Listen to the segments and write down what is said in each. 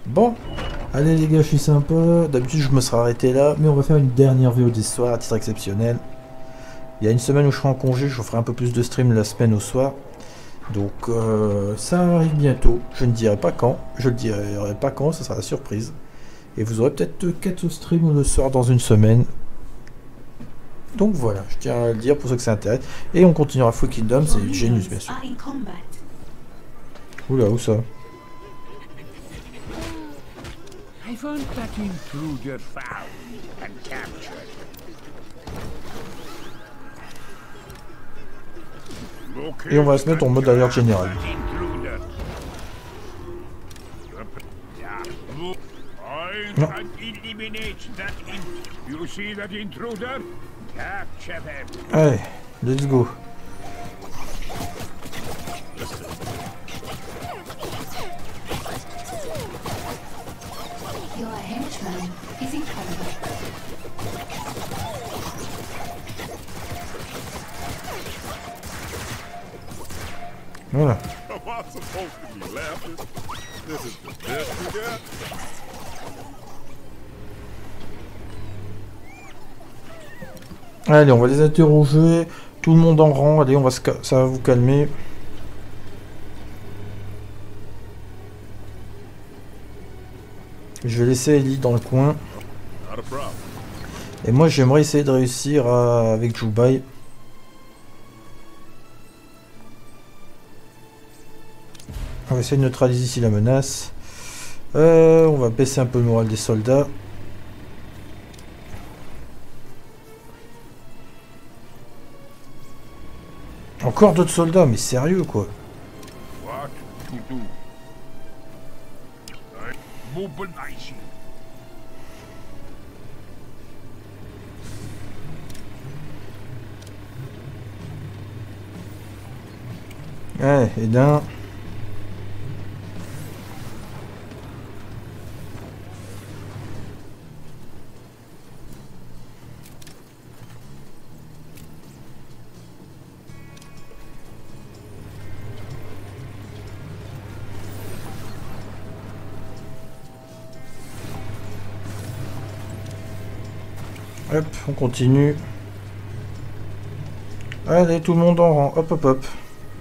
Bon, allez les gars, je suis sympa. D'habitude, je me serais arrêté là, mais on va faire une dernière VOD ce soir à titre exceptionnel. Il y a une semaine où je serai en congé, je vous ferai un peu plus de stream la semaine au soir. Donc ça arrive bientôt. Je ne dirai pas quand. Je ne dirai pas quand, ce sera la surprise. Et vous aurez peut-être 4 streams le soir dans une semaine. Donc voilà, je tiens à le dire pour ceux que ça intéresse. Et on continuera Full Kingdom, c'est Genius bien sûr. Oula, où ça? I found that intruder found and captured. Et on va se mettre en mode alerte générale. Non. Allez, let's go. Voilà. Allez, on va les interroger. Tout le monde en rang. Allez, ça va vous calmer. Je vais laisser Ellie dans le coin. Et moi, j'aimerais essayer de réussir avec Jubai. On va essayer de neutraliser ici la menace. On va baisser un peu le moral des soldats. Encore d'autres soldats, mais sérieux quoi. Ouais, et d'un. Hop, on continue. Allez, tout le monde en rang. Hop, hop, hop.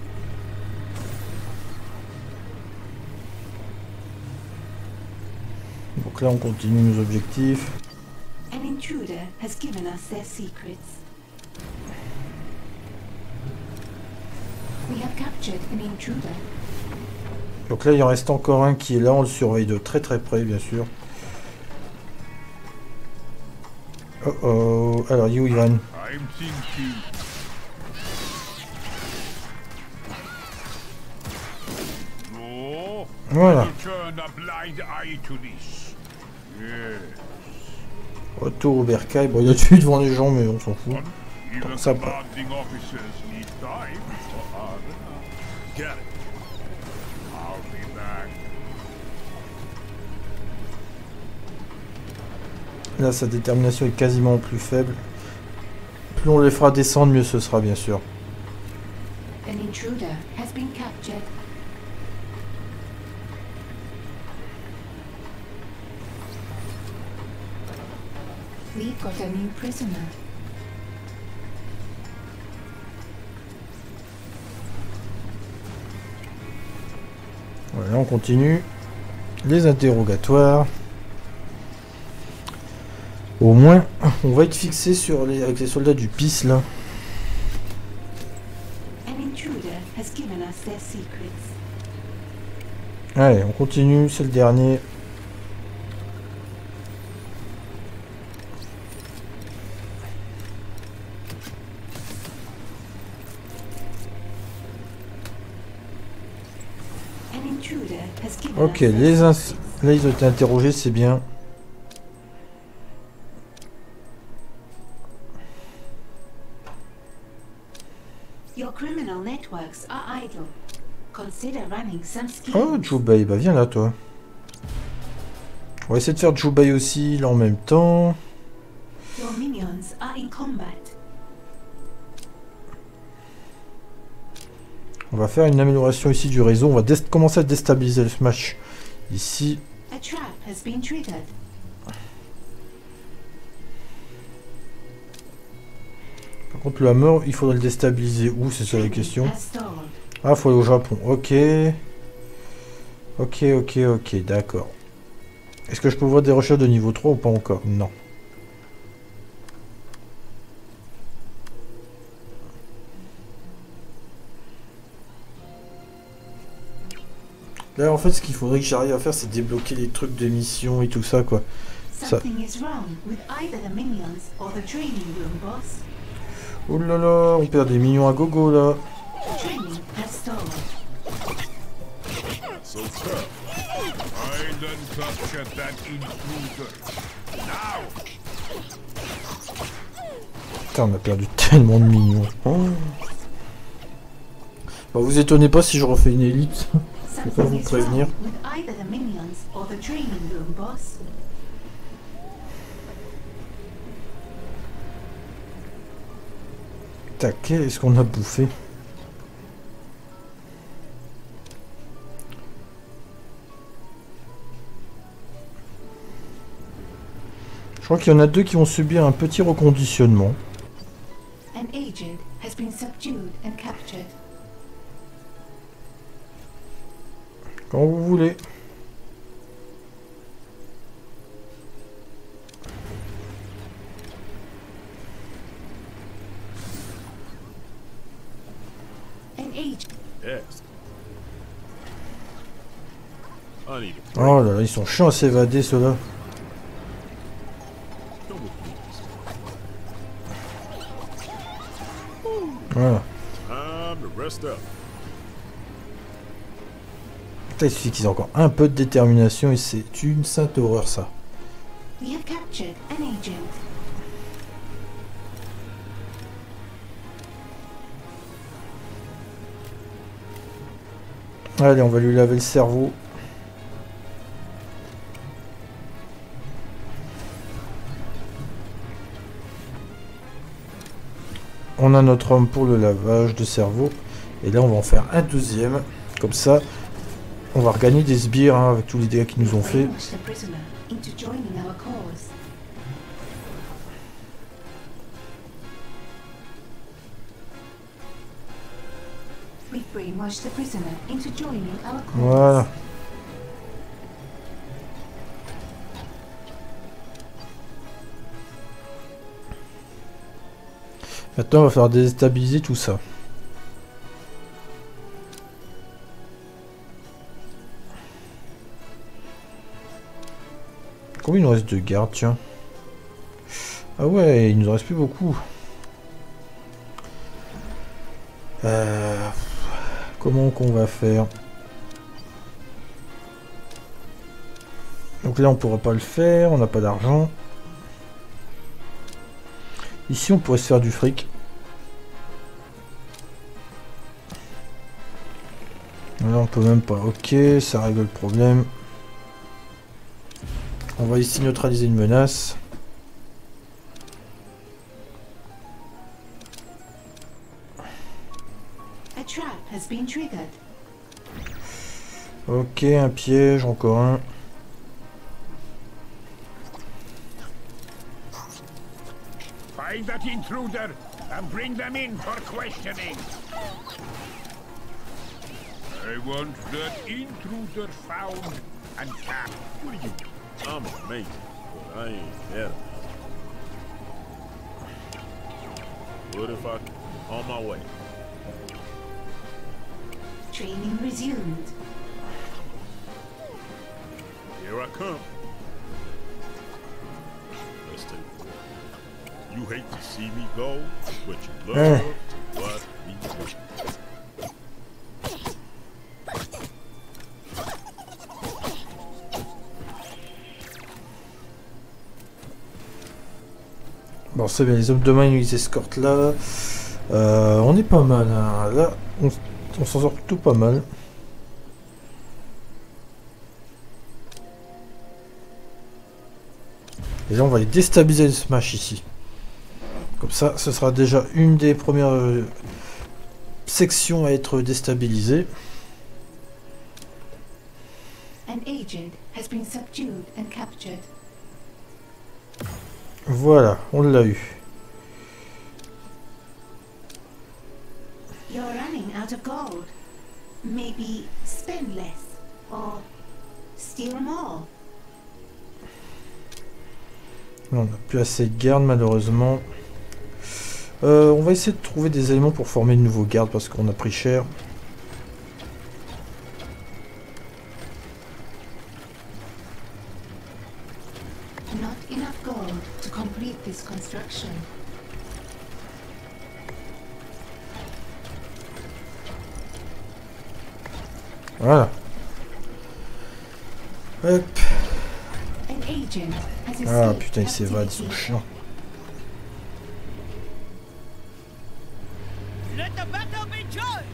Donc là, on continue nos objectifs. An intruder has given us their secrets. We have captured an intruder. Donc là, il en reste encore un qui est là. On le surveille de très très près, bien sûr. Oh oh. Alors, you, Ivan. Voilà. Retour au bercail. Bon, il a tué devant les gens, mais on s'en fout. Donc, ça va. Là, sa détermination est quasiment plus faible. Plus on les fera descendre, mieux ce sera, bien sûr. An intruder has been captured. We got a new prisoner. Voilà, on continue. Les interrogatoires. Au moins, on va être fixé sur avec les soldats du PIS là. An intruder has given us their secrets. Allez, on continue, c'est le dernier. An intruder has given Ok, us là ils ont été interrogés, c'est bien. Your criminal networks are idle. Consider running some schemes. Oh, Jubai, bah viens là toi. On va essayer de faire Jubai aussi là en même temps. Your minions are in combat. On va faire une amélioration ici du réseau. On va commencer à déstabiliser le match ici. A trap has been triggered. Par contre, la mort, il faudrait le déstabiliser. Où, c'est ça la question. Has stalled. Ah, faut aller au Japon. Ok. Ok, d'accord. Est-ce que je peux voir des recherches de niveau 3 ou pas encore? Non. Là, en fait, ce qu'il faudrait que j'arrive à faire, c'est débloquer les trucs de mission et tout ça, quoi. Something is wrong with either the minions or the training room, boss. Oh là là, on perd des millions à gogo, là. Training has stalled. So tough. Find and capture that intruder. Now! Putain, on a perdu tellement de millions. Oh. Bah, vous étonnez pas si je refais une élite. Je vais pas vous Something is prévenir. wrong with either the minions or the training room, boss. Tac, qu'est-ce qu'on a bouffé? Je crois qu'il y en a deux qui vont subir un petit reconditionnement. An agent has been subdued and captured. Quand vous voulez. An agent. Yes. I need a Oh là là, ils sont chiants à s'évader, ceux-là. come with me. Voilà. Time to rest up. Putain, il suffit qu'ils aient encore un peu de détermination et c'est une sainte horreur, ça. We have captured an agent. Allez, on va lui laver le cerveau. On a notre homme pour le lavage de cerveau. Et là, on va en faire un deuxième. Comme ça, on va regagner des sbires hein, avec tous les dégâts qu'ils nous ont fait. Brainwash the prisoner into joining our cause. We brainwash the prisoner into joining our cause. Voilà. Maintenant, on va falloir déstabiliser tout ça. Combien il nous reste de gardes, tiens? Ah ouais, il nous en reste plus beaucoup. Comment qu'on va faire? Donc là, on pourra pas le faire, on n'a pas d'argent. Ici, on pourrait se faire du fric. Là, on peut même pas. Ok, ça règle le problème. On va ici neutraliser une menace. A trap has been triggered. Ok, un piège, encore un. Find that intruder and bring them in for questioning. I want that intruder found and captured. What are you? I'm amazing, but I ain't that amazing. What if I on my way? Training resumed. Here I come. Let's take it. You hate to see me go, but you love to watch me go. Bon, c'est bien, les hommes de main, ils nous escortent là. On est pas mal. Hein. Là, on s'en sort plutôt pas mal. Et là, on va les déstabiliser le smash ici. Comme ça, ce sera déjà une des premières sections à être déstabilisée. An agent has has been subdued and captured. Voilà, on l'a eu. You're running out of gold. Maybe spend less or steal more. On n'a plus assez de gardes malheureusement. On va essayer de trouver des éléments pour former de nouveaux gardes parce qu'on a pris cher. Not enough gold to complete this construction. Voilà. Hop. An agent has Ah escaped putain, ils s'évadent, ils sont captivity. chiants. Let the battle be joined!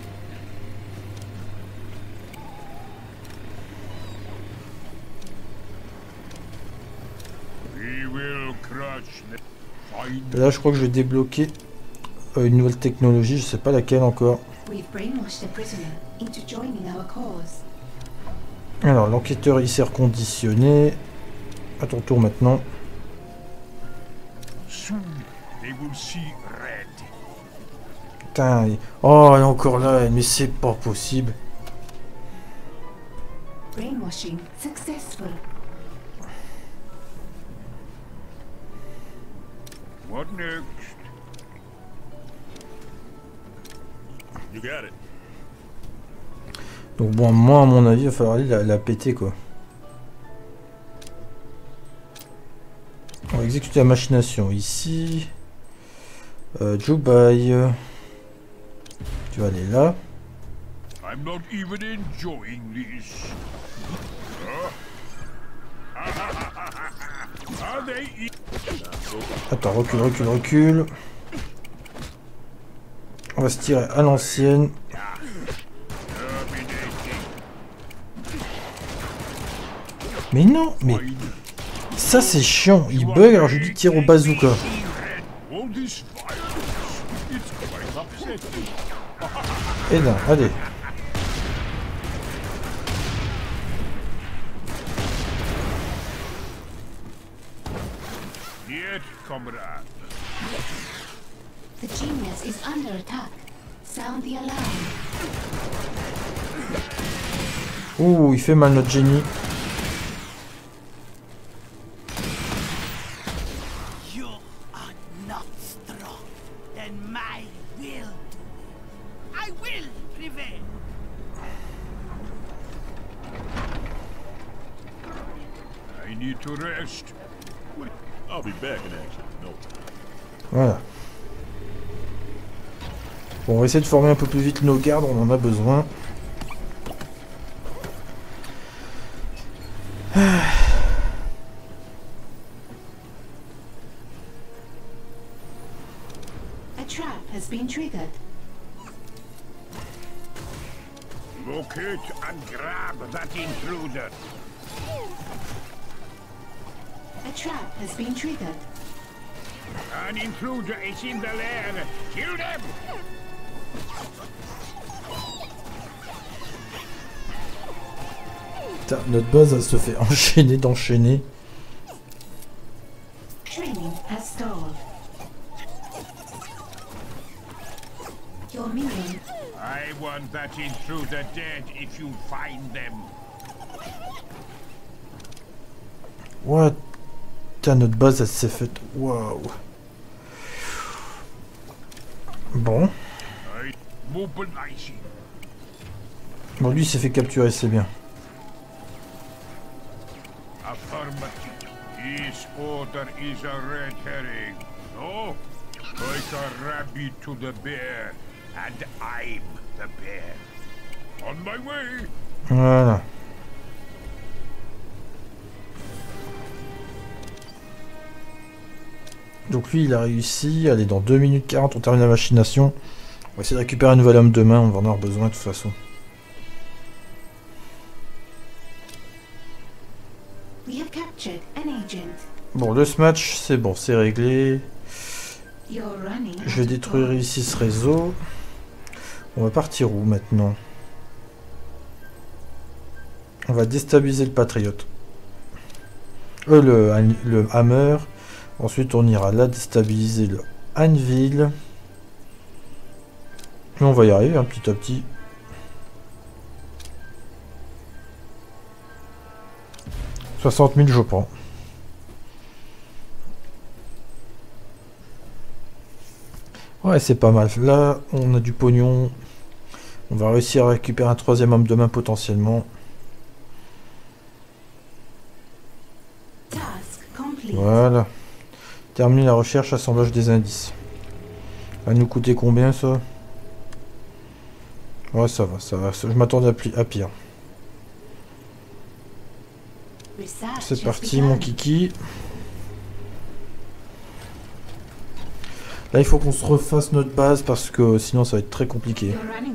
We will crush them. Find Là, je crois que je vais débloquer une nouvelle technologie, je sais pas laquelle encore. We've brainwashed a prisoner into joining our cause. Alors, l'enquêteur il s'est reconditionné. À ton tour maintenant. soon they will see red. Putain, oh, elle est encore là, mais c'est pas possible. Brainwashing successful. What next? You got it. Donc bon, moi à mon avis, il va falloir aller la péter quoi. On va exécuter la machination ici. Jubai. Tu vas aller là. I'm not even enjoying this. Are they Attends, recule, recule, recule. On va se tirer à l'ancienne. Mais non, mais ça c'est chiant. Il bug alors je lui tire au bazooka. all this violence? It's quite upsetting. Et non, allez. Yet, comrade. The genius is under attack. Sound the alarm. Ouh, il fait mal notre génie. You are not strong, then my will. I will prevail. I need to rest. I'll be back in action. No time. Voilà. Bon, on va essayer de former un peu plus vite nos gardes, on en a besoin. A trap has been triggered. Locate and grab that intruder. A trap has been triggered. An intruder is in the lair. Kill them! Putain, notre base elle se fait enchaîner d'enchaîner. Training has stalled. Your minion. I want that intruder dead if you find them. What? Putain, notre base elle s'est faite. Waouh. Bon. I mobilizing. Bon, lui il s'est fait capturer, c'est bien. Affirmative. This order is a red herring. No? Like a rabbit to the bear. And I'm the bear. On my way! Voilà. Donc lui il a réussi. Allez, dans 2 minutes 40 on termine la machination. On va essayer de récupérer un nouvel homme demain, on va en avoir besoin de toute façon. We have captured an agent. Bon, le match c'est bon, c'est réglé. You're running. Je vais out of détruire gold. ici ce réseau. On va partir où maintenant? On va déstabiliser le Patriote. le hammer. Ensuite, on ira là déstabiliser le Anvil. Et on va y arriver, hein, petit à petit. « 60 000, je prends. » Ouais, c'est pas mal. Là, on a du pognon. On va réussir à récupérer un troisième homme de main potentiellement. Voilà. Terminer la recherche, assemblage des indices. Ça va nous coûter combien, ça? Ouais, ça va, ça va. Je m'attendais à pire. C'est parti, mon kiki. Là, il faut qu'on se refasse notre base parce que sinon, ça va être très compliqué.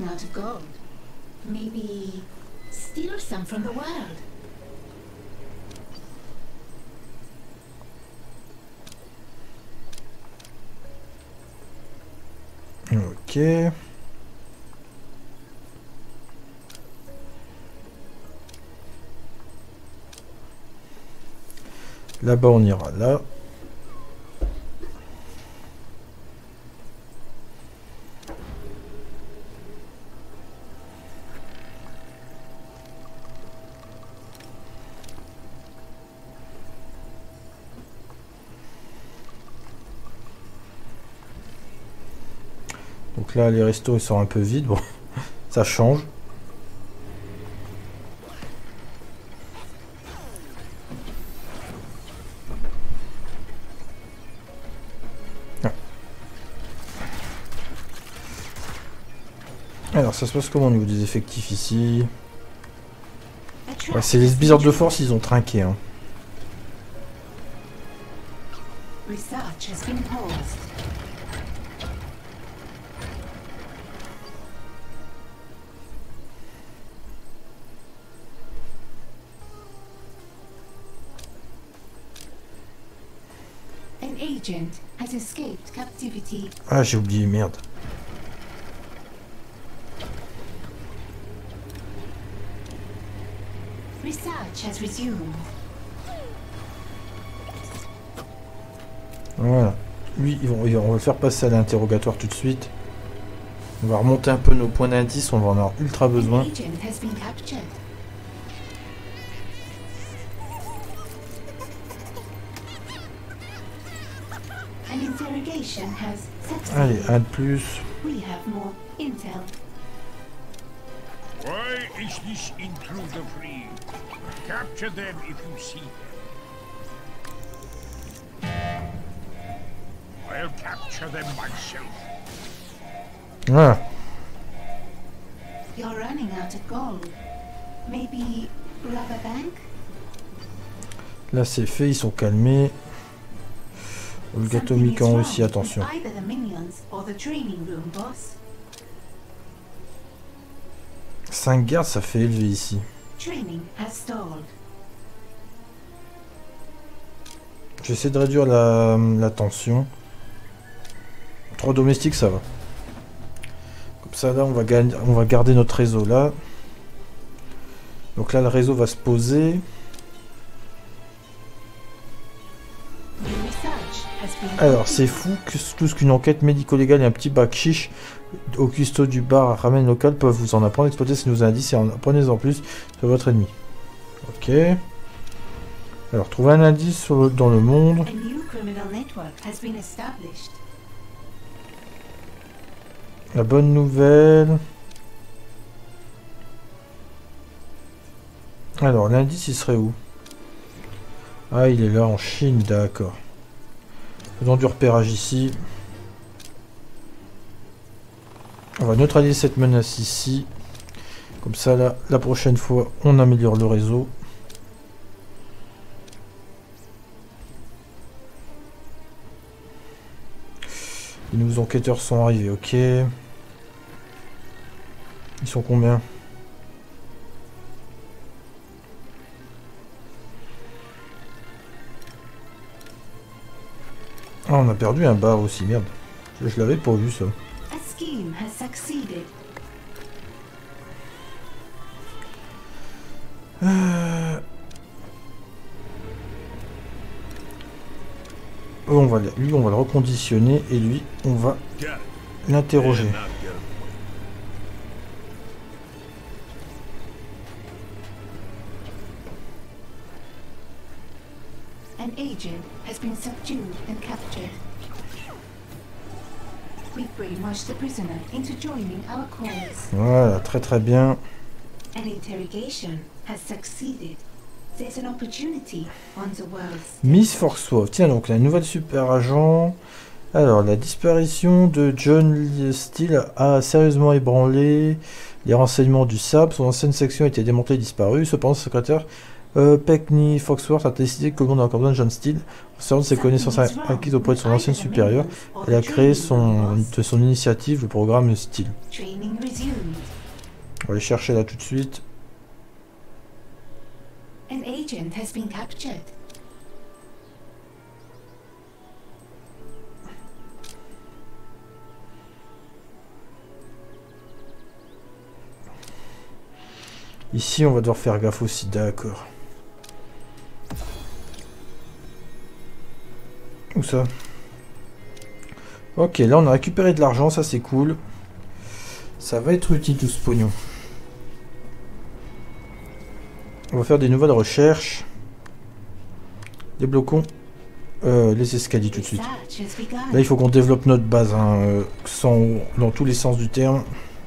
Ok. Là-bas, on ira là. Donc là, les restos ils sont un peu vides. Bon, ça change. Ah. Alors, ça se passe comment au niveau des effectifs ici? Ouais, c'est les sbires de force, ils ont trinqué. Hein. Research has been paused. An agent has escaped captivity. Ah, j'ai oublié, merde. Research has resumed. Voilà. Lui, on va le faire passer à l'interrogatoire tout de suite. On va remonter un peu nos points d'indice, on va en avoir ultra besoin. An agent has been captured. An interrogation has succeeded. Allez, un de plus. We have more intel. Why is this intruder free? Capture them if you see them. I'll capture them myself. Voilà. You're running out of gold. Maybe rob a bank? Là, c'est fait, ils sont calmés. Le gâteau Something is Mikan wrong aussi, attention. with either the minions or the training room, boss. 5 gardes, ça fait élevé ici. Training has stalled. J'essaie de réduire la tension. 3 domestiques, ça va. Comme ça, là, on va garder notre réseau là. Donc là, le réseau va se poser. The research has been Alors, c'est fou que tout ce qu'une enquête médico-légale et un petit bac chiche au cuistot du bar à ramen local peuvent vous en apprendre. Exploitez ces nouveaux indices et apprenez-en plus sur votre ennemi. Ok. Alors, trouver un indice dans le monde. A new criminal network has been established. La bonne nouvelle. Alors, l'indice, il serait où? Ah, il est là, en Chine, d'accord. Faisons du repérage ici. On va neutraliser cette menace ici. Comme ça, là, la prochaine fois, on améliore le réseau. Les nouveaux enquêteurs sont arrivés, ok. Ils sont combien? Ah, on a perdu un bar aussi, merde. Je l'avais pas vu, ça. A scheme has succeeded. lui, on va le reconditionner et lui, on va l'interroger. An agent has been subdued and captured. We've brainwashed the prisoner into joining our cause. Voilà, très très bien. An interrogation has succeeded. There's an opportunity on the world. Miss Foxworth, tiens donc la nouvelle super agent. Alors la disparition de John Steele a sérieusement ébranlé les renseignements du SAP. Son ancienne section a été démantelée et disparue. Cependant, le secrétaire Peckney Foxworth a décidé que le monde a encore besoin de John Steele. Servant de ses connaissances acquises auprès de son ancienne supérieure, elle a créé de son initiative le programme Steele. Training resumed. On va aller chercher là tout de suite. An agent has been captured. Ici, on va devoir faire gaffe aussi, d'accord. Où ça? Ok, là on a récupéré de l'argent, ça c'est cool. Ça va être utile tout ce pognon. On va faire des nouvelles recherches. Débloquons les escaliers tout de suite. Research has begun. Là il faut qu'on développe notre base, hein, dans tous les sens du terme.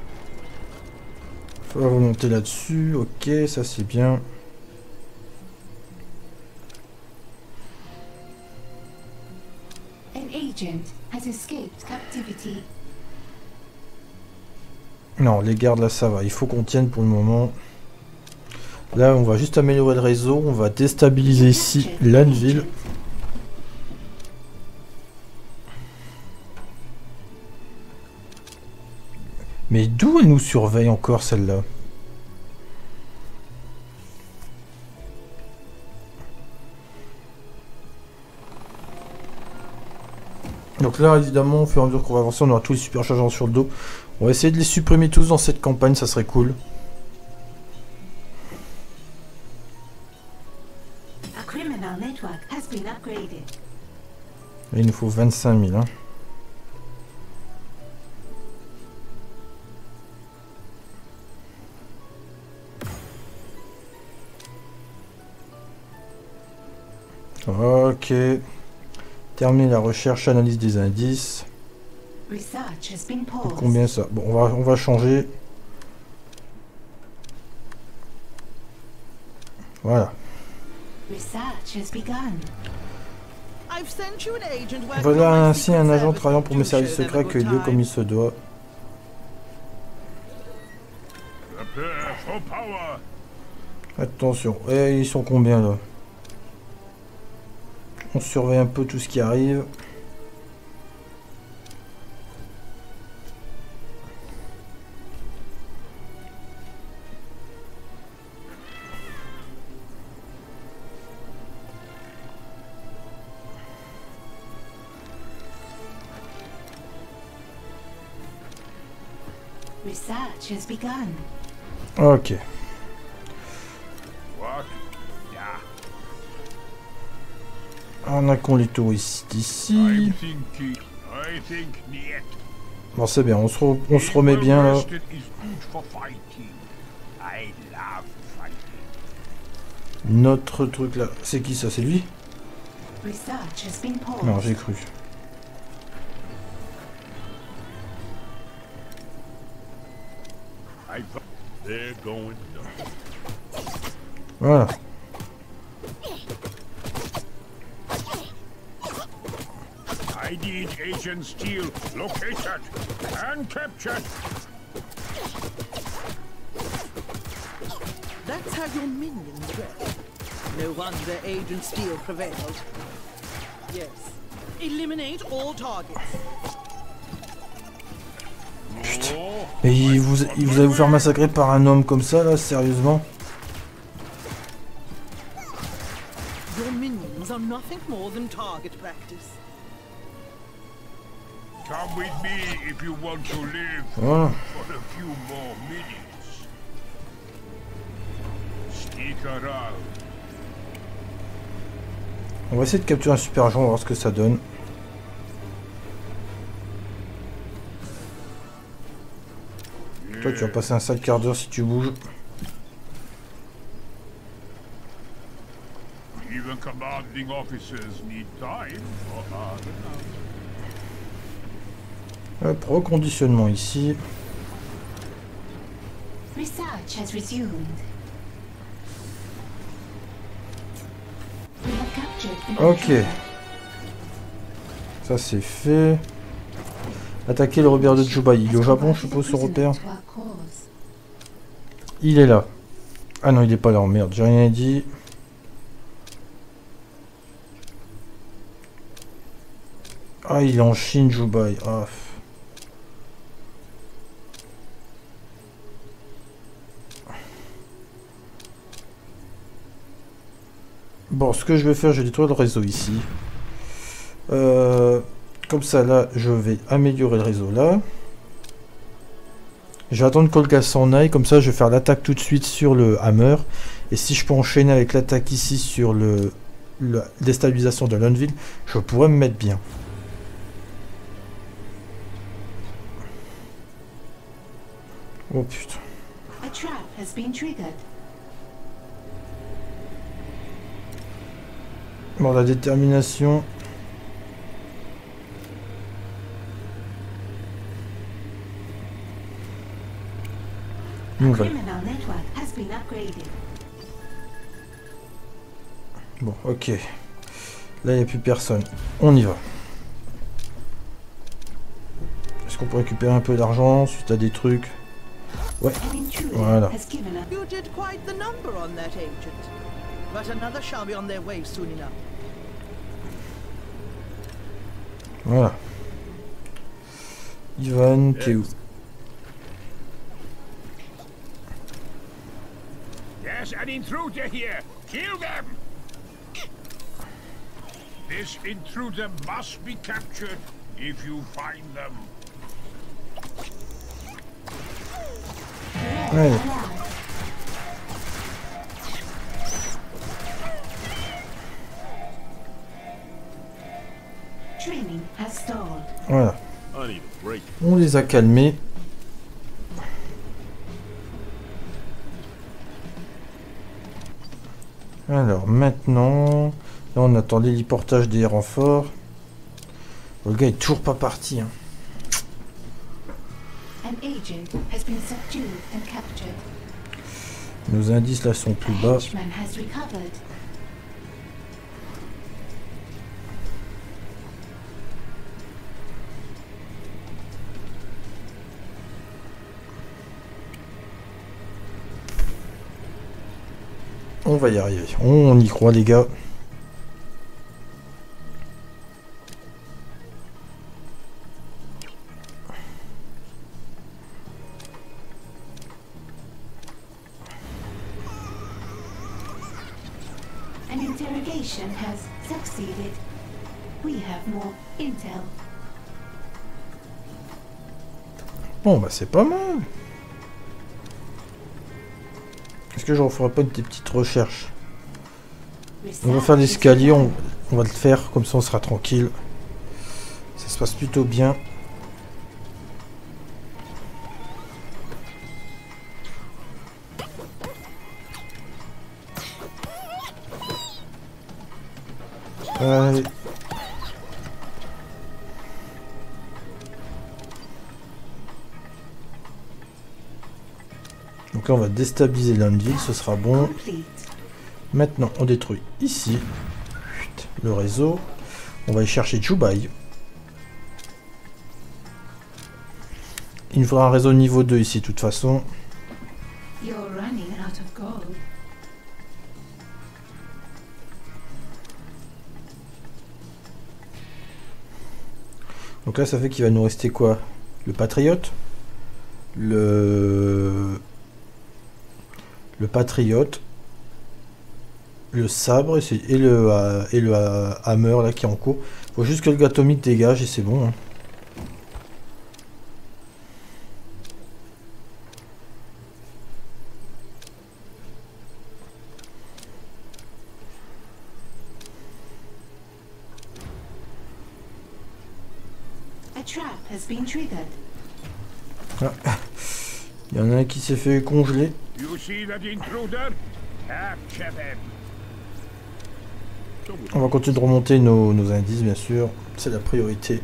Faut remonter là-dessus, ok, ça c'est bien. An agent has escaped captivity. Non, les gardes là ça va, il faut qu'on tienne pour le moment. Là on va juste améliorer le réseau, on va déstabiliser ici l'Anvil. Mais d'où elle nous surveille encore celle-là? Donc là évidemment au fur et à mesure qu'on va avancer on aura tous les superchargeurs sur le dos. On va essayer de les supprimer tous dans cette campagne, ça serait cool. A criminal network has been upgraded. Et il nous faut 25 000. Hein. Ok. Terminer la recherche, analyse des indices. Research has been paused. Combien ça? Bon, on va changer. Voilà. Research has begun. I've sent you an agent working Voilà on my ainsi un secret agent service. travaillant pour mes Do services show them secrets a que good lieu comme time. il se doit. Prepare for power. Attention, et ils sont combien là? On surveille un peu tout ce qui arrive. Research has begun. Ok. What? Yeah. On a qu'on les touristes I'm ici. thinking. I think niet. Bon c'est bien, on se remet Being bien là. well-rested is good for fighting. I love fighting. Notre truc là, c'est qui ça? C'est lui? Research has been paused. Non, j'ai cru. They're going nuts. Voilà. I need Agent Steele located and captured. That's how your minions work. No wonder Agent Steele prevailed. Yes. Eliminate all targets. No. Mais vous allez vous faire massacrer par un homme comme ça là, sérieusement? Your minions are nothing more than target practice. Come with me if you want to live Voilà. for a few more minutes. Stick around. On va essayer de capturer un super agent, on va voir ce que ça donne. Toi, tu vas passer un sale quart d'heure si tu bouges. Even commanding officers need time for hard enough. Hop, reconditionnement ici. Research has resumed. We have captured the Ok. controller. Ça c'est fait. Attaquer le repère de Jubai. Il est au Japon, je suppose, ce repère. To our cause. Il est là. Ah non, il est pas là. Merde, j'ai rien dit. Ah, il est en Chine, Jubai. Ah. Bon, ce que je vais faire, je vais détruire le réseau ici. Comme ça, là, je vais améliorer le réseau là. Je vais attendre que Kolga s'en aille. Comme ça, je vais faire l'attaque tout de suite sur le hammer. Et si je peux enchaîner avec l'attaque ici sur la déstabilisation de Lundville, je pourrais me mettre bien. Oh putain. A trap has been triggered. Bon, la détermination. Nouvelle. Criminal network has been upgraded. Bon, ok. Là, il n'y a plus personne. On y va. Est-ce qu'on peut récupérer un peu d'argent suite à des trucs? Ouais. An intruder Voilà. has given us. You did quite the number on that agent. But another shall be on their way soon enough. Voilà. Ivan, t'es où? There's an intruder here. Kill them. This intruder must be captured if you find them. Ouais. Training has stalled. Voilà. I need a break. On les a calmés. Alors maintenant, là on attend l'héliportage des renforts. Le gars est toujours pas parti. Hein. An agent has been subdued and captured. Nos indices là sont plus A bas. henchman has recovered. On va y arriver. On y croit les gars. An interrogation has succeeded. We have more intel. Bon bah c'est pas mal. Est-ce que je referai pas des petites recherches? On va faire l'escalier, on va le faire, comme ça on sera tranquille. Ça se passe plutôt bien. Allez. Donc là on va déstabiliser Lundville, ce sera bon. Complete. Maintenant on détruit ici le réseau. On va aller chercher Jubai. Il nous faudra un réseau niveau 2 ici de toute façon. You're running out of gold. Donc là ça fait qu'il va nous rester quoi? Le Patriote, le Patriote, le sabre et le hammer là qui est en cours. Faut juste que le gatomique dégage et c'est bon. Hein. A trap has been triggered. Ah. Il y en a un qui s'est fait congeler. You see that intruder? Capture them. On va continuer de remonter nos indices, bien sûr. C'est la priorité.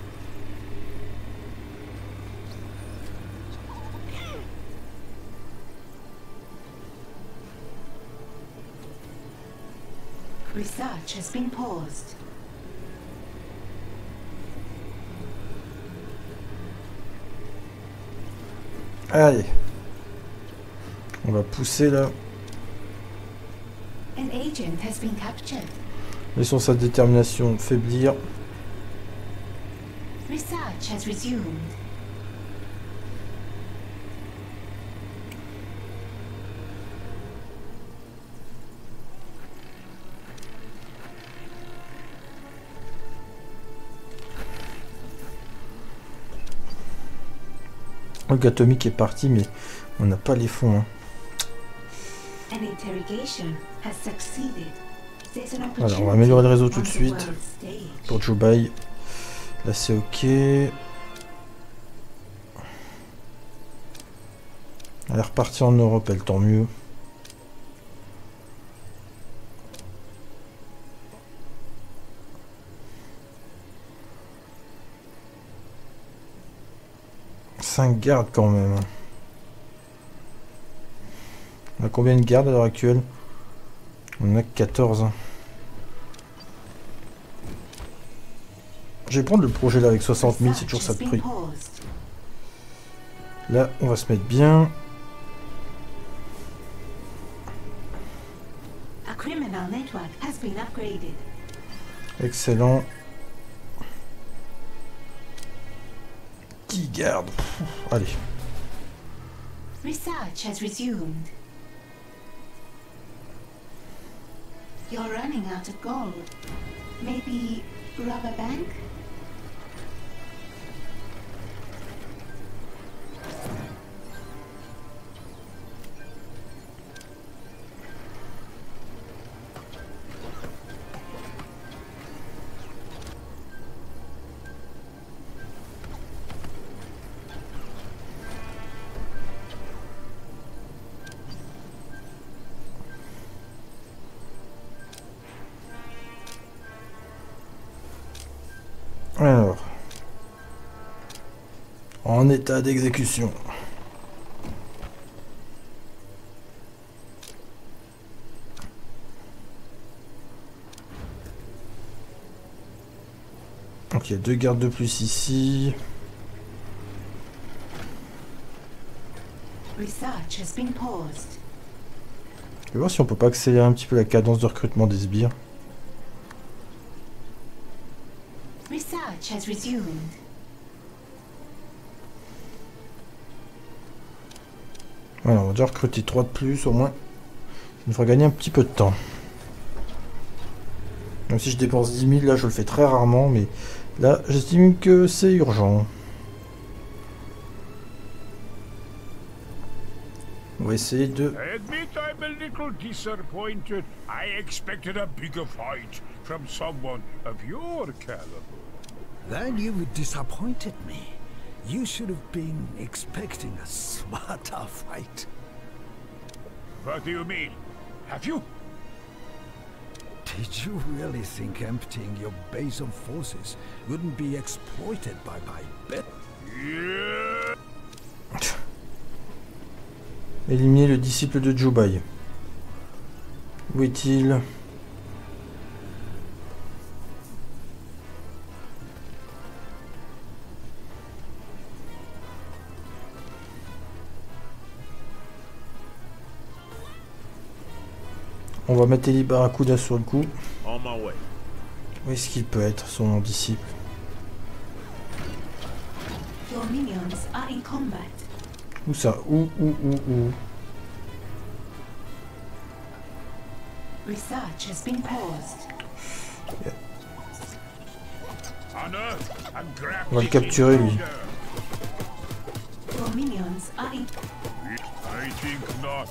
Research has been paused. Allez. On va pousser là. An agent has been captured. Laissons sa détermination faiblir. Research has resumed. Le Atomique est parti, mais on n'a pas les fonds. Hein. An interrogation has succeeded. There's an Voilà, on va améliorer le réseau tout de on the suite. world stage. Pour Jubai. Là c'est ok. Elle est repartie en Europe, elle, tant mieux. Cinq gardes quand même. On a combien de gardes à l'heure actuelle? On en a que 14. Je vais prendre le projet là avec 60 000, c'est toujours ça de prix. Là, on va se mettre bien. A criminal network has been upgraded. Excellent. Qui garde? Allez. Research has resumed. You're running out of gold. Maybe rob a bank? Alors. En état d'exécution. Donc il y a 2 gardes de plus ici. Research has been paused. Je vais voir si on peut pas accélérer un petit peu la cadence de recrutement des sbires. Research has resumed. Voilà, on va déjà recruter 3 de plus au moins. Ça nous fera gagner un petit peu de temps. Même si je dépense 10 000, là je le fais très rarement, mais là j'estime que c'est urgent. On va essayer de... I admit I'm a little disappointed. I expected a bigger fight from someone of your caliber. Then you've disappointed me. You should have been expecting a smarter fight. What do you mean? Have you? Did you really think emptying your base of forces wouldn't be exploited by my bet? Yeah. Éliminer le disciple de Jubai. Où est-il? On va mettre Eli Barracuda sur le coup. On my way. Où est-ce qu'il peut être, son disciple? Your minions are in combat. Où ça? Où? Research has been paused. On va le capturer, lui. Your minions are in... I think not.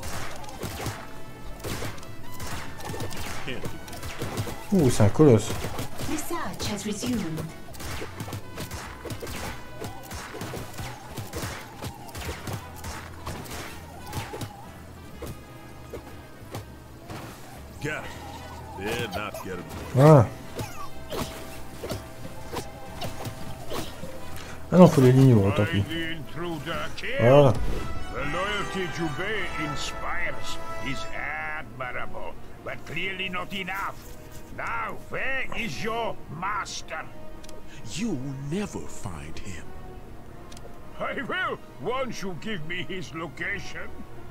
Ouh, c'est un colosse. Research has resumed. They're not getting Voilà. Ah non, faut les lignes, bon, tant pis. By the intruder kill. Voilà. The loyalty Jubei inspires is admirable, but clearly not enough. Now, where is your master? You'll never find him. I will, once you give me his location.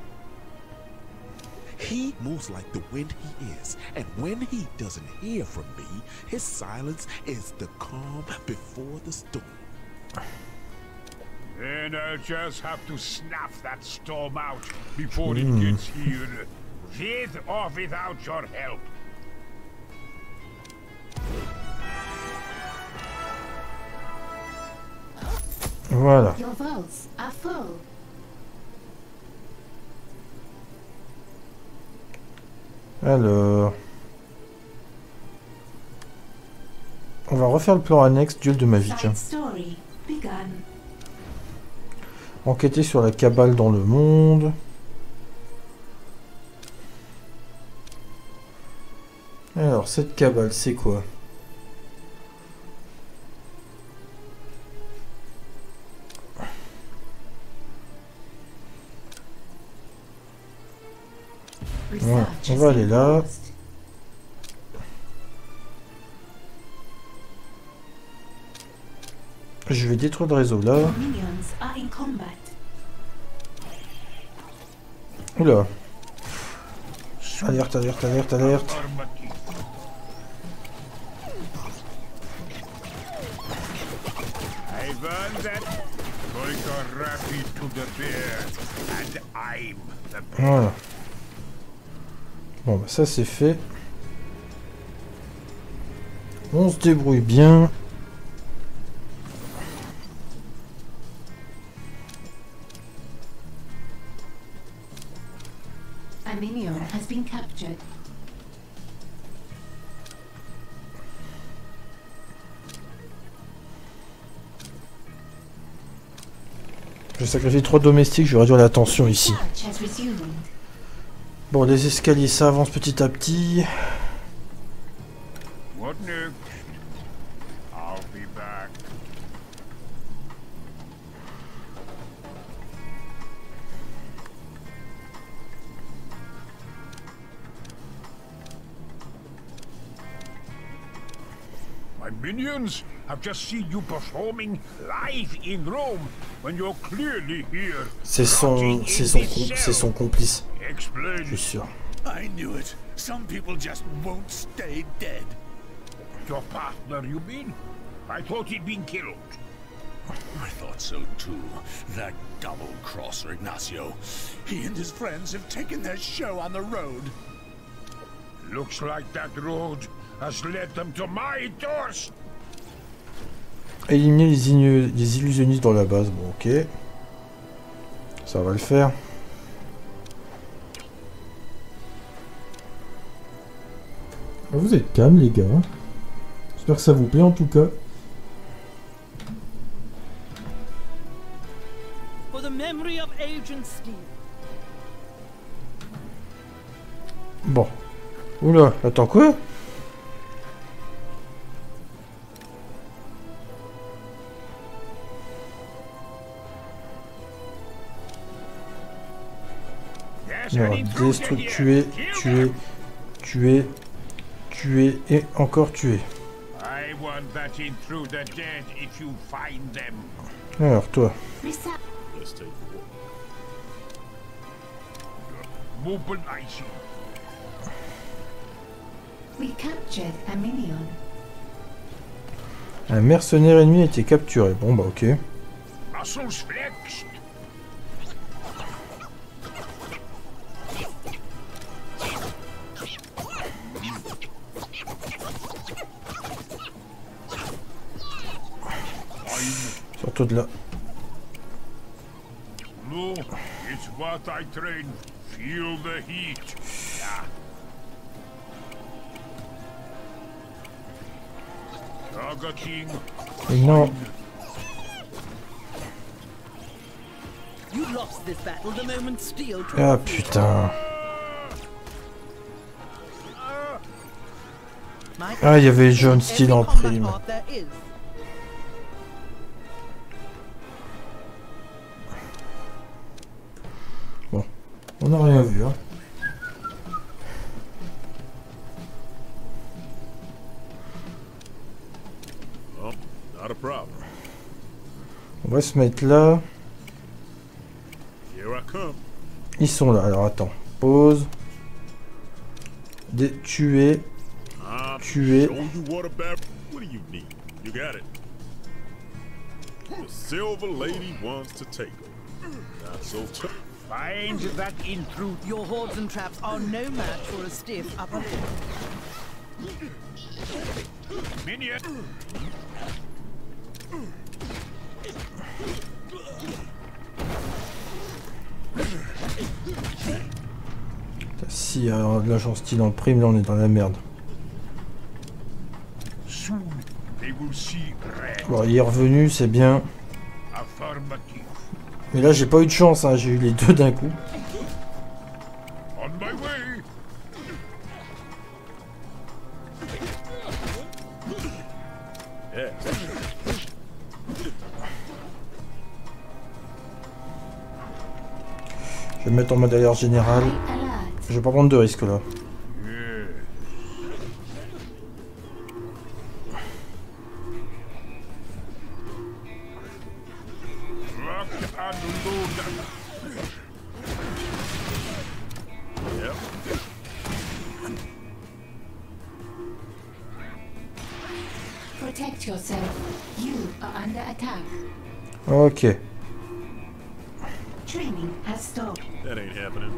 He moves like the wind he is, and when he doesn't hear from me, his silence is the calm before the storm. Then I'll just have to snuff that storm out before it gets here, with or without your help. Voilà. Your vaults are full. Alors... On va refaire le plan annexe, duel de magie, tiens. Side story begun. Enquêter sur la cabale dans le monde. Alors, cette cabale, c'est quoi? Ouais, on va aller là. Je vais détruire le réseau là. Minions are in combat. Oula. Alerte, alerte, alerte, alerte. I've earned that. Like a rabbit to the bear, and I'm the bear. Voilà. Bon, bah ça c'est fait. On se débrouille bien. A minion has been captured. Je sacrifie 3 domestiques, je vais réduire la tension ici. Charge has resumed. Bon, les escaliers, ça avance petit à petit. What next? I'll be back. My minions have just seen you performing live in Rome when you're clearly here. C'est son complice, Explain. je suis sûr. I knew it. Some people just won't stay dead. Your partner, you mean? I thought he'd been killed. I thought so too. That double-crosser Ignacio. He and his friends have taken their show on the road. Looks like that road has led them to my doors. Éliminer les illusionnistes dans la base, bon ok. Ça va le faire. Vous êtes calmes les gars. J'espère que ça vous plaît en tout cas. For the memory of Agent Steel. Bon. Oula, attends quoi? Alors, tuer, tuer, tuer, tuer et encore tuer. I want that intruder dead if you find them. Alors toi. Resa- Let's take the walk. Mobile icy. We captured a minion. Un mercenaire ennemi a été capturé. Bon bah ok. Muscles flexed. Surtout de là. No, it's what I train. Feel the heat. Ah. Targeting. Et non. You lost this battle the moment Steel Ah drove you. putain. my Ah, il y avait John every Steele en combat prime. art there is. Bon, on n'a rien vu, hein. Oh, not a problem. On va se mettre là. Here I come. Ils sont là. Alors attends. Pause. Tuer. I'm Tuer. show you what a bar. What do you need? You got it. The Silver Lady wants to take her. Not so tough. Find that intruder. Your hordes and traps are no match for a stiff upper lip. Minion. Si alors, de l'agent Steele en prime, là on est dans la merde. Soon they will see red. Bon, il est revenu, c'est bien. Affirmative. Mais là j'ai pas eu de chance, hein. J'ai eu les deux d'un coup. On my way. Yes. Je vais me mettre en mode alerte générale. Alert. Je vais pas prendre de risque là. Yes. Lock and load. Yep. Protect yourself. You are under attack. Ok. Training has stopped. That ain't happening.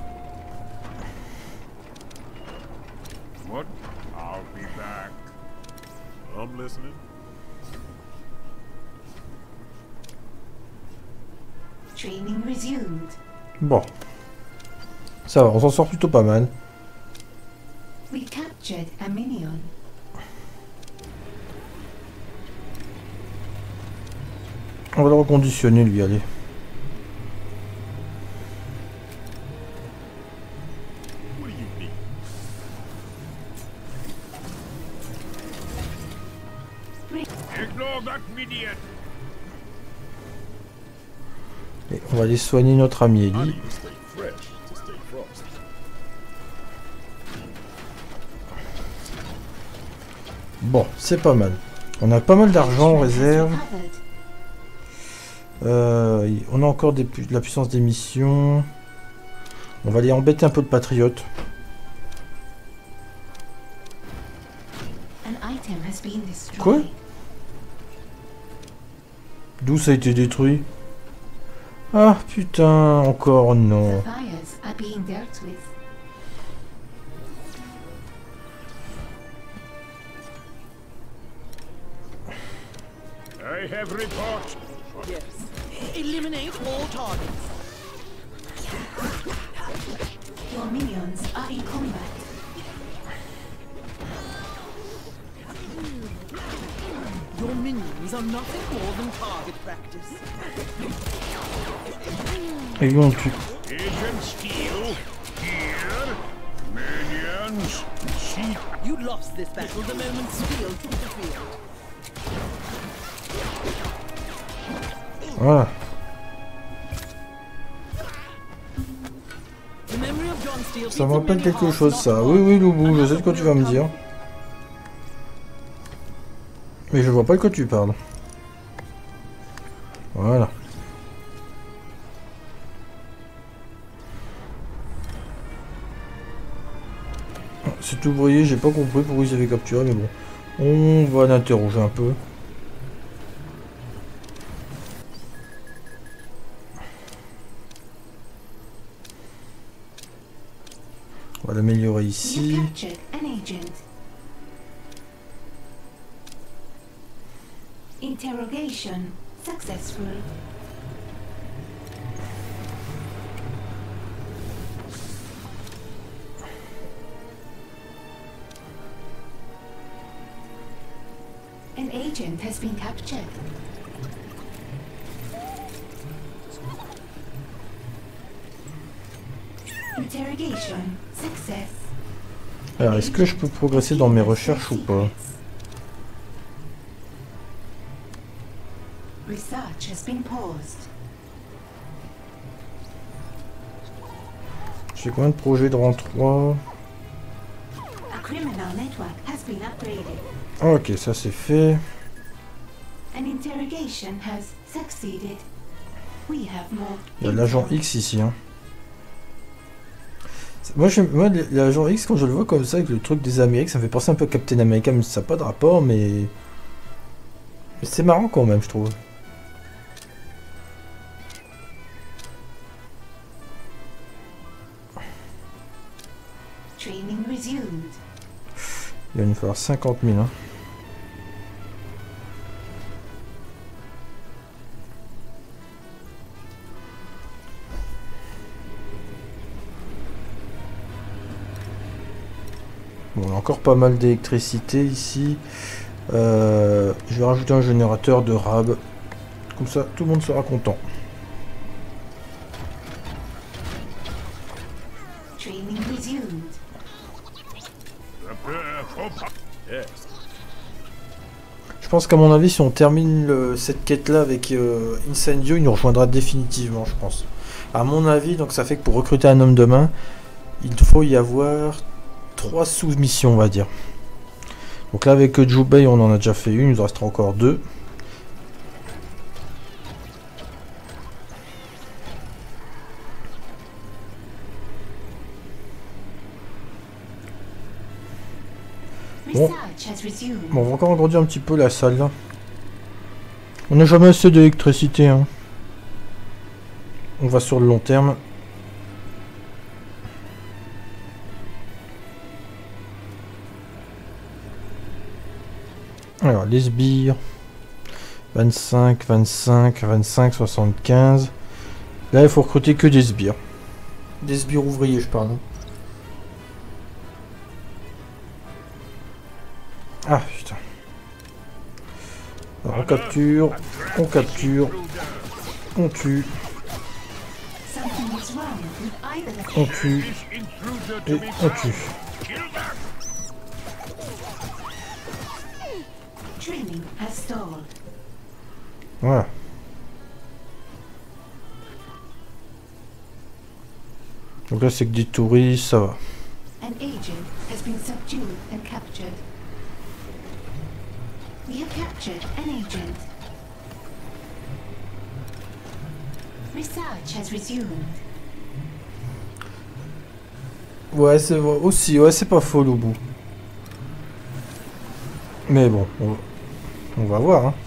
What? I'll be back. I'm listening. Training resumed. Bon. Ça va, on s'en sort plutôt pas mal. We captured a minion. On va le reconditionner lui, allez. What do you need? Ignore that minion. Et on va aller soigner notre ami I Ellie. need to stay fresh to stay frosty. Bon, c'est pas mal. On a pas mal d'argent en réserve. Recovered. On a encore de la puissance d'émission. On va aller embêter un peu de patriotes. An item has been destroyed. Quoi? D'où ça a été détruit? Ah putain, encore non. The fires are being dealt with. I have report. Yes. Eliminate all targets. Your minions are in combat. Your minions are nothing more than target practice. Et lui on le tue. Agent Steel. Here. Minions. See. You lost this battle the moment Steel took the field. Voilà. The memory of John Steel Ça me rappelle quelque chose ça. Oui, oui, Loubou, je sais de quoi tu vas me dire. Mais je vois pas de quoi tu parles. Voilà. Cet ouvrier, j'ai pas compris pourquoi ils avaient capturé, mais bon. On va l'interroger un peu. On va l'améliorer You ici. captured an agent. Interrogation successful. An agent has been captured. Interrogation success. Alors, est-ce que je peux progresser dans mes recherches ou pas? Research has been paused. J'ai combien de projets de rang 3? A criminal network has been upgraded. Ok, ça c'est fait. An interrogation has succeeded. We have more. Il y a l'agent X ici. Hein. Moi, l'agent X, quand je le vois comme ça, avec le truc des Amériques, ça me fait penser un peu à Captain America, mais ça n'a pas de rapport, mais c'est marrant quand même, je trouve. Training resumed. Il va nous falloir 50 000. Hein. Bon, on a encore pas mal d'électricité ici. Je vais rajouter un générateur de rab. Comme ça, tout le monde sera content. Training resumed. Yes. Je pense qu'à mon avis, si on termine cette quête-là avec Incendio, il nous rejoindra définitivement, je pense. À mon avis, donc ça fait que pour recruter un homme de main, il faut y avoir 3 sous-missions, on va dire. Donc là, avec Jubei, on en a déjà fait une, il nous restera encore 2. Bon. Bon, on va encore agrandir un petit peu la salle là. On n'a jamais assez d'électricité. Hein. On va sur le long terme. Alors, les sbires. 25, 25, 25, 75. Là, il faut recruter que des sbires. Des sbires ouvriers, je parle. Ah putain. Alors, on capture, on tue, on tue et on tue. Voilà. Donc là c'est que des touristes, ça va. An agent has been subdued and captured. We have captured an agent. Research has resumed. Ouais, c'est vrai aussi, ouais, c'est pas faux, Loubou. Mais bon, on va voir, hein.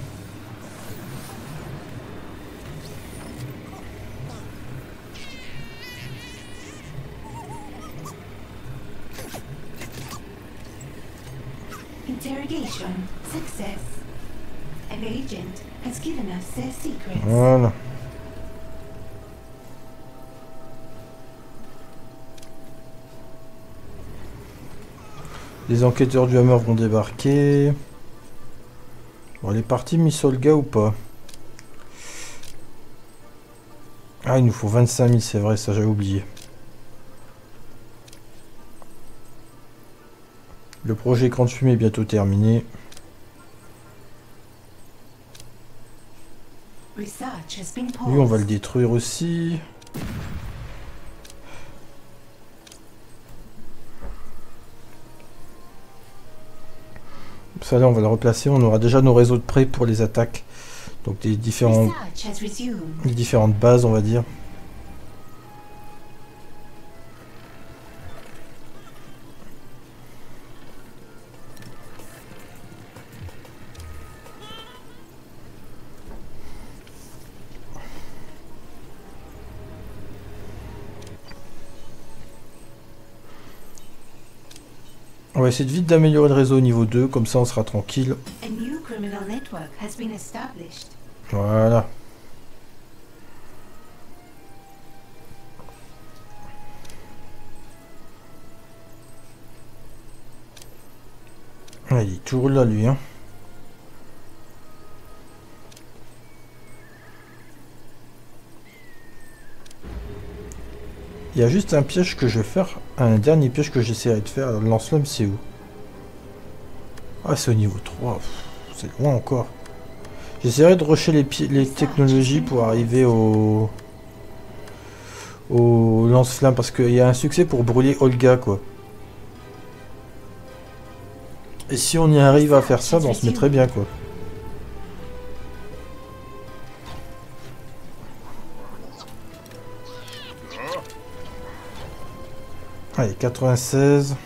Interrogation success. An agent has given us their secrets. Voilà. Les enquêteurs du Hammer vont débarquer. Bon, elle est partie Missolga ou pas? Ah, il nous faut 25 000, c'est vrai, ça j'avais oublié. Le projet écran de fumée est bientôt terminé. Lui, on va le détruire aussi. Ça là, on va le replacer. On aura déjà nos réseaux de prêt pour les attaques. Donc des différentes bases, on va dire. On va essayer de vite d'améliorer le réseau au niveau 2, comme ça on sera tranquille. Voilà. Ah, il est toujours là lui, hein. Il y a juste un piège que je vais faire. Un dernier piège que j'essaierai de faire. Le lance-flamme, c'est où? Ah, c'est au niveau 3. C'est loin encore. J'essaierai de rusher les technologies pour arriver au lance-flamme. Parce qu'il y a un succès pour brûler Olga, quoi. Et si on y arrive à faire ça, ben on se met très bien, quoi. Allez, 96.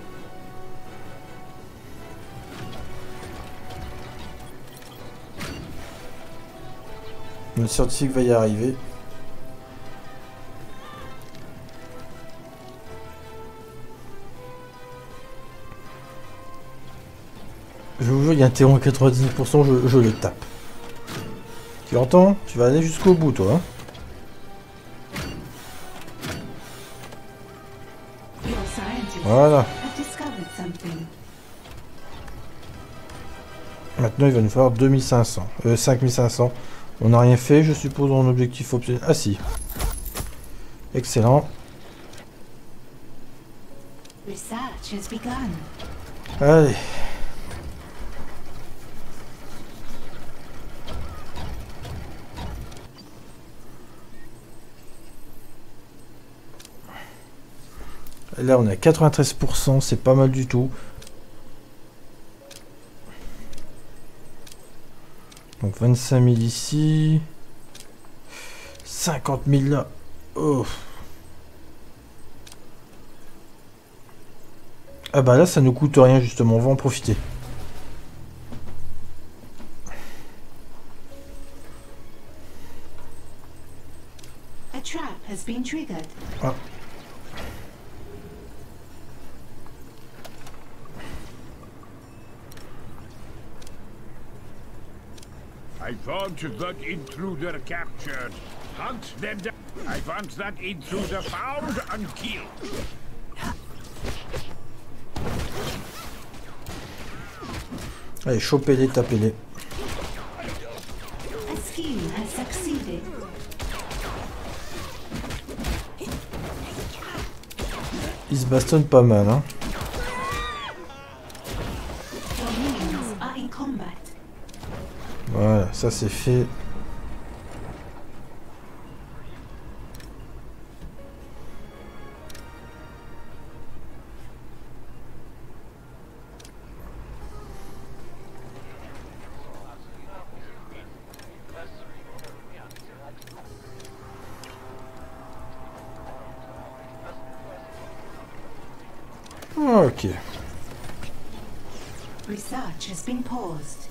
Le scientifique va y arriver. Je vous jure, il y a un terreau à 99%, je le tape. Tu entends? Tu vas aller jusqu'au bout, toi. Hein. Voilà. Maintenant, il va nous falloir 2500. 5500. On n'a rien fait, je suppose, en objectif optionnel. Ah si. Excellent. Allez. Là, on est à 93%, c'est pas mal du tout. Donc 25 000 ici. 50 000 là. Oh. Ah bah là, ça nous coûte rien justement, on va en profiter. A trap has been triggered. Ah. I want that intruder captured. Hunt them down. I want that intruder found and killed. Allez, chopez-les, tapez-les. A scheme has succeeded. Ils se bastonnent pas mal, hein. Your minions are in combat. Voilà, ça c'est fait. Ok. Research has been paused.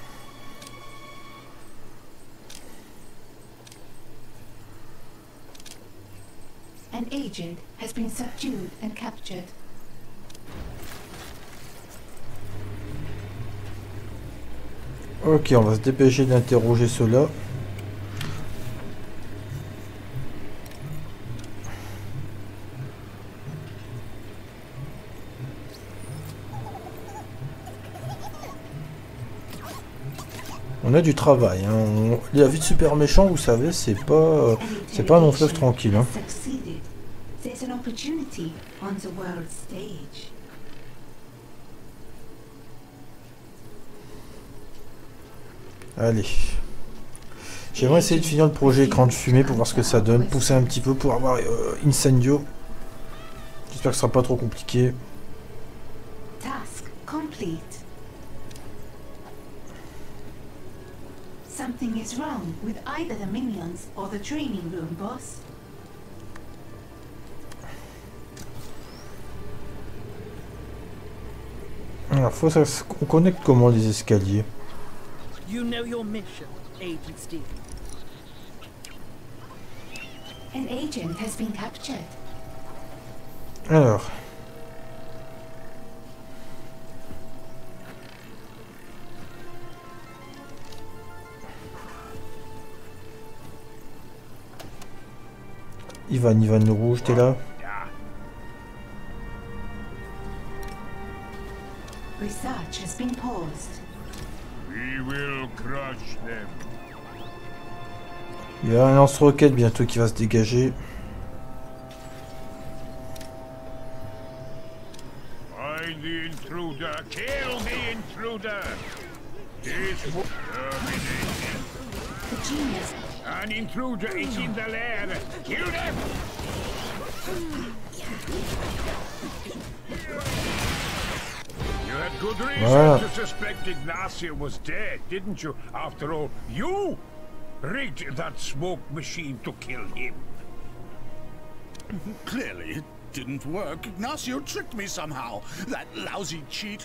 An agent has been subdued and captured. Ok, on va se dépêcher d'interroger ceux-là. On a du travail. Hein. La vie de super méchant, vous savez, c'est pas un long fleuve tranquille. Hein. There's an opportunity on the world stage. Allez. J'aimerais essayer de finir le projet écran de fumée pour voir ce que ça donne. Pousser un petit peu pour avoir Incendio. J'espère que ce sera pas trop compliqué. Task complete. Something is wrong with either the minions or the training room, boss. Alors, faut qu'on connecte comment les escaliers. You know your mission, Agent Steel. An agent has been captured. Alors. Ivan Rouge, t'es là? Research has been paused. We will crush them. Il y a un lance-roquette bientôt qui va se dégager. intruder! Is terminated. The genius. An intruder is in the lair! Kill them! You had good reason to suspect Ignacio was dead, didn't you? After all, you rigged that smoke machine to kill him. Clearly, it didn't work. Ignacio tricked me somehow. That lousy cheat.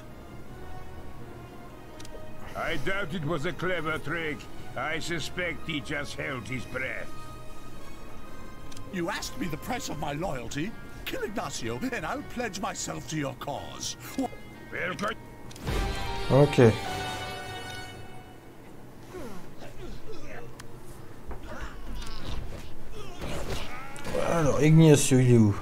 I doubt it was a clever trick. I suspect he just held his breath. You asked me the price of my loyalty. Kill Ignacio, and I'll pledge myself to your cause. Well, good. Ok. Alors, Ignacio, il est où?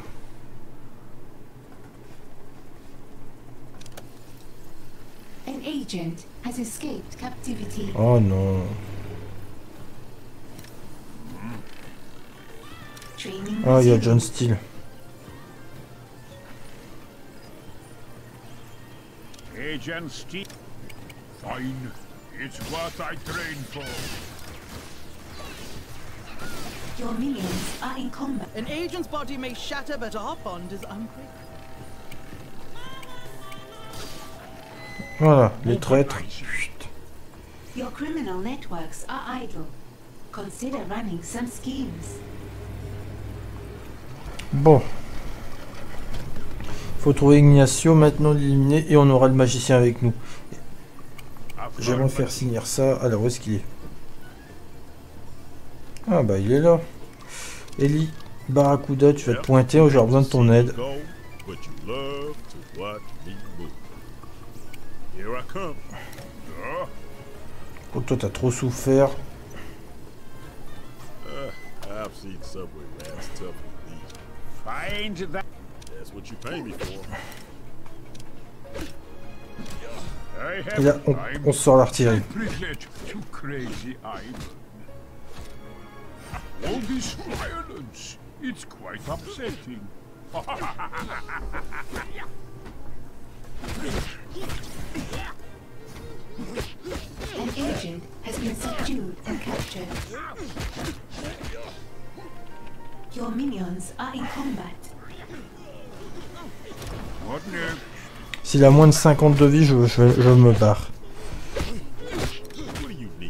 An agent has escaped captivity. Oh non. Training Ah, il y a resumed. John Steele. Agent Steve. Fine. It's what I trained for. Your minions are in combat. An agent's body may shatter, but our bond is unbreakable. Voilà, les traîtres. Chut. Your criminal networks are idle. Consider running some schemes. Bon. Faut trouver Ignacio maintenant l'éliminé et on aura le magicien avec nous. J'aimerais faire signer ça. Alors, où est-ce qu'il est? Ah bah il est là. Ellie, Barracuda, tu vas te pointer, j'ai besoin de ton aide. But you love to watch me move. Here I come. Oh, toi t'as trop souffert. I've seen subway rats tough as these. Find that. That's what you pay me for. I Et là, have on sort l'artillerie. privilege to crazy Ivan. All this violence, it's quite upsetting. An agent has been subdued and captured. Your minions are in combat. What next? S'il a moins de 50 de vie, je me barre. What do you need?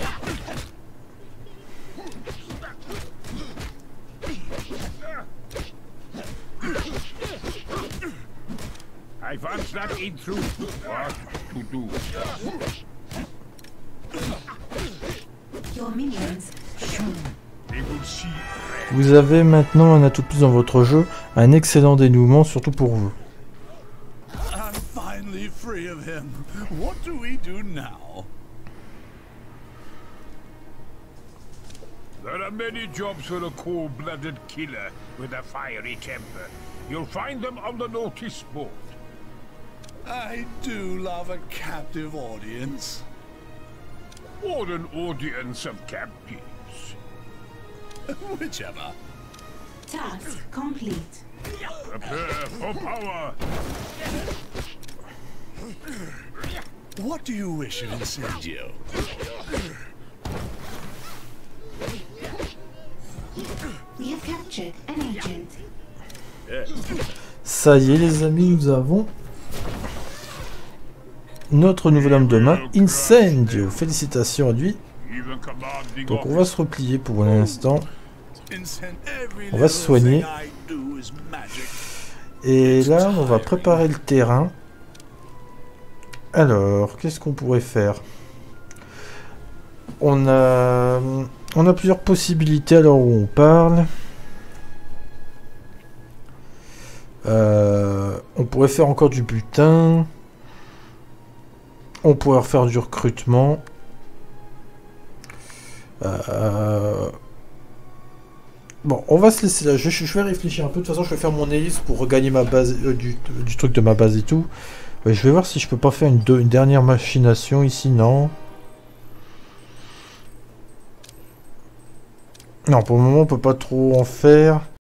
I want that in through. What to do? Your minions. They will see red. Vous avez maintenant un atout de plus dans votre jeu, un excellent dénouement, surtout pour vous. I'm finally free of him. What do we do now? There are many jobs for a cold-blooded killer with a fiery temper. You'll find them on the notice board. I do love a captive audience. Or an audience of captives. Whichever. Task complete. Prepare for power. What do you wish of Incendio? We have captured an agent. Ça y est les amis, nous avons notre nouvel homme de main, Incendio. Félicitations à lui. Even commanding Donc on va se replier pour l'instant. Every On va se soigner. little thing I do is magic. Et là, on va préparer le terrain. Alors, qu'est-ce qu'on pourrait faire? On a plusieurs possibilités à l'heure où on parle. On pourrait faire encore du butin. On pourrait refaire du recrutement. Bon, on va se laisser là. Je vais réfléchir un peu. De toute façon, je vais faire mon hélice pour regagner ma base, du truc de ma base et tout. Je vais voir si je peux pas faire une dernière machination ici. Non. Non, pour le moment, on peut pas trop en faire.